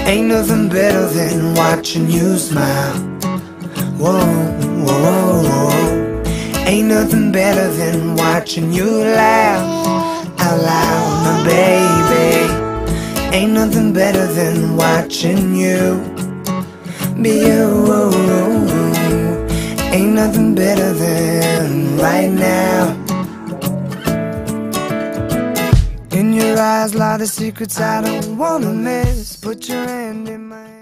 Ain't nothing better than watching you smile. Whoa, whoa, whoa. Ain't nothing better than watching you laugh out loud, my baby. Ain't nothing better than watching you be you. Ain't nothing better than right now. In your eyes lie the secrets I don't wanna miss. Put your hand in my hand.